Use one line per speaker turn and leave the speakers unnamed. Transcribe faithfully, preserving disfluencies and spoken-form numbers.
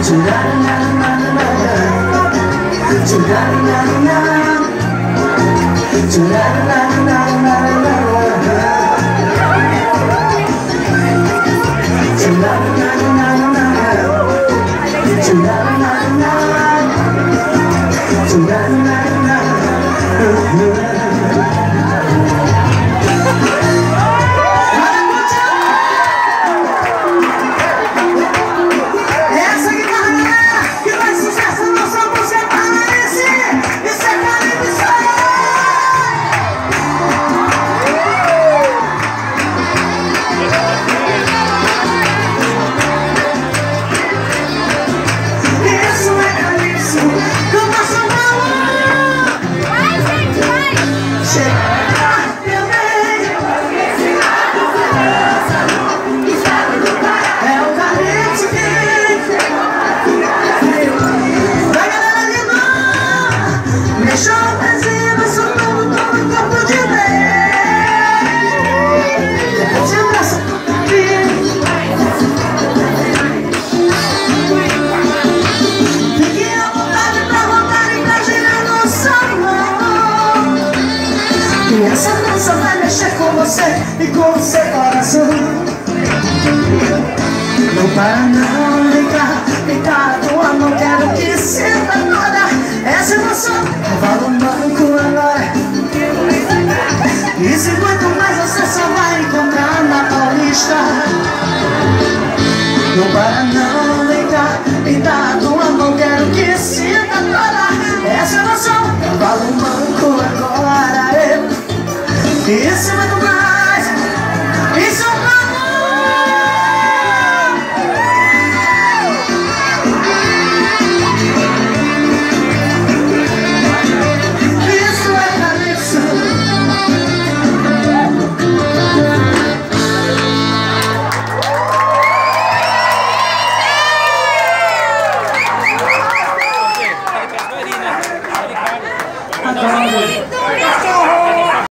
E essa dança vai mexer com você e com o seu coração. Não para não, vem cá, vem cá, a tua mão, quero que sinta toda essa emoção. Rola um banco agora, e se muito mais você só vai encontrar na Paulista. Não para não.